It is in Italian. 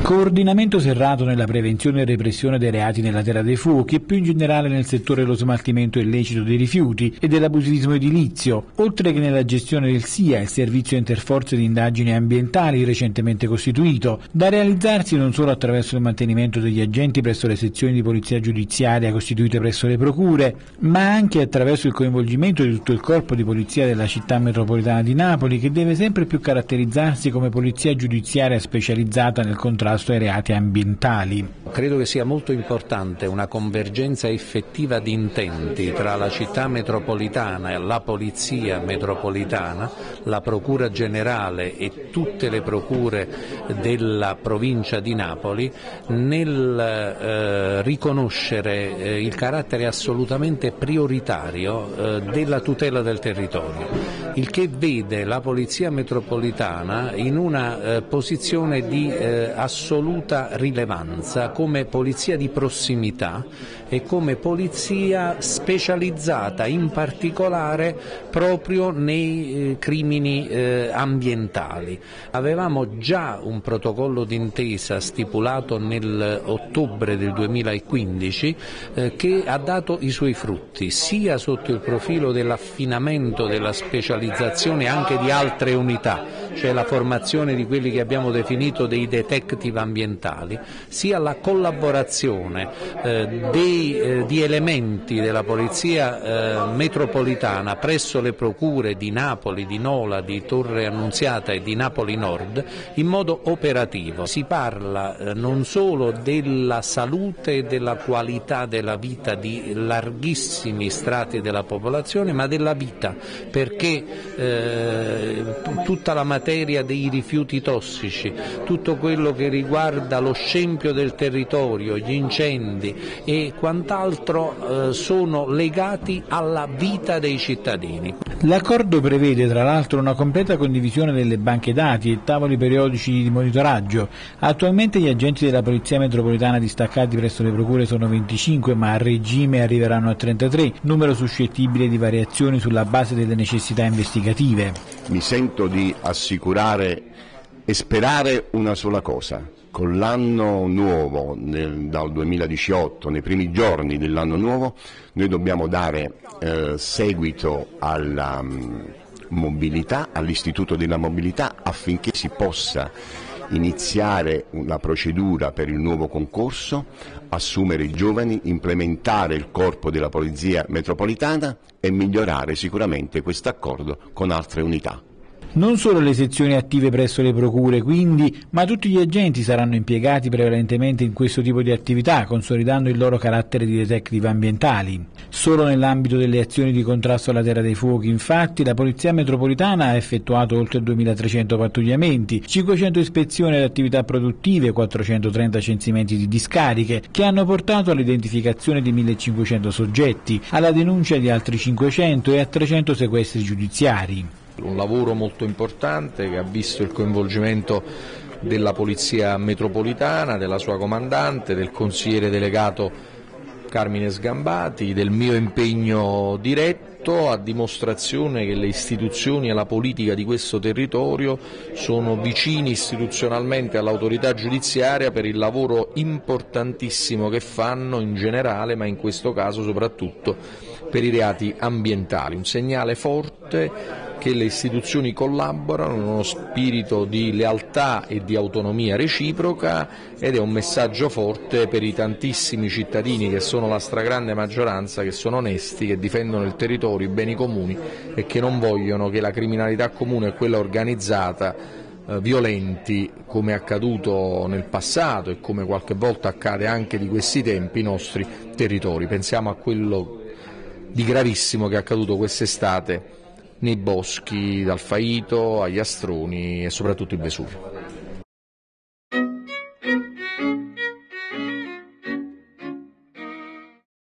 Coordinamento serrato nella prevenzione e repressione dei reati nella terra dei fuochi e più in generale nel settore dello smaltimento illecito dei rifiuti e dell'abusivismo edilizio, oltre che nella gestione del SIA, il servizio interforze di indagini ambientali recentemente costituito, da realizzarsi non solo attraverso il mantenimento degli agenti presso le sezioni di polizia giudiziaria costituite presso le procure, ma anche attraverso il coinvolgimento di tutto il corpo di polizia della città metropolitana di Napoli, che deve sempre più caratterizzarsi come polizia giudiziaria specializzata nel contrasto ai reati ambientali. Credo che sia molto importante una convergenza effettiva di intenti tra la città metropolitana e la polizia metropolitana, la procura generale e tutte le procure della provincia di Napoli nel riconoscere il carattere assolutamente prioritario della tutela del territorio, il che vede la polizia metropolitana in una posizione di assoluta rilevanza come polizia di prossimità e come polizia specializzata in particolare proprio nei crimini ambientali. Avevamo già un protocollo d'intesa stipulato nell'ottobre del 2015 che ha dato i suoi frutti, sia sotto il profilo dell'affinamento della specializzazione anche di altre unità, cioè la formazione di quelli che abbiamo definito dei detective ambientali, sia la collaborazione di elementi della polizia metropolitana presso le procure di Napoli, di Nola, di Torre Annunziata e di Napoli Nord in modo operativo. Si parla non solo della salute e della qualità della vita di larghissimi strati della popolazione, ma della vita, perché tutta la materia dei rifiuti tossici, tutto quello che riguarda lo scempio del territorio, gli incendi e quant'altro sono legati alla vita dei cittadini. L'accordo prevede tra l'altro una completa condivisione delle banche dati e tavoli periodici di monitoraggio. Attualmente gli agenti della Polizia Metropolitana distaccati presso le procure sono 25, ma a regime arriveranno a 33, numero suscettibile di variazioni sulla base delle necessità investigative. Mi sento di assicurare e sperare una sola cosa: con l'anno nuovo, dal 2018, nei primi giorni dell'anno nuovo, noi dobbiamo dare seguito alla mobilità, all'istituto della mobilità, affinché si possa iniziare una procedura per il nuovo concorso, assumere i giovani, implementare il corpo della Polizia Metropolitana e migliorare sicuramente questo accordo con altre unità. Non solo le sezioni attive presso le procure, quindi, ma tutti gli agenti saranno impiegati prevalentemente in questo tipo di attività, consolidando il loro carattere di detective ambientali. Solo nell'ambito delle azioni di contrasto alla terra dei fuochi, infatti, la Polizia Metropolitana ha effettuato oltre 2.300 pattugliamenti, 500 ispezioni alle attività produttive, 430 censimenti di discariche, che hanno portato all'identificazione di 1.500 soggetti, alla denuncia di altri 500 e a 300 sequestri giudiziari. Un lavoro molto importante che ha visto il coinvolgimento della Polizia Metropolitana, della sua comandante, del consigliere delegato Carmine Sgambati, del mio impegno diretto, a dimostrazione che le istituzioni e la politica di questo territorio sono vicini istituzionalmente all'autorità giudiziaria per il lavoro importantissimo che fanno in generale, ma in questo caso soprattutto per i reati ambientali. Un segnale forte che le istituzioni collaborano in uno spirito di lealtà e di autonomia reciproca, ed è un messaggio forte per i tantissimi cittadini, che sono la stragrande maggioranza, che sono onesti, che difendono il territorio, i beni comuni e che non vogliono che la criminalità comune e quella organizzata violenti, come è accaduto nel passato e come qualche volta accade anche di questi tempi, i nostri territori. Pensiamo a quello di gravissimo che è accaduto quest'estate nei boschi, dal Faito agli Astroni e soprattutto il Vesuvio.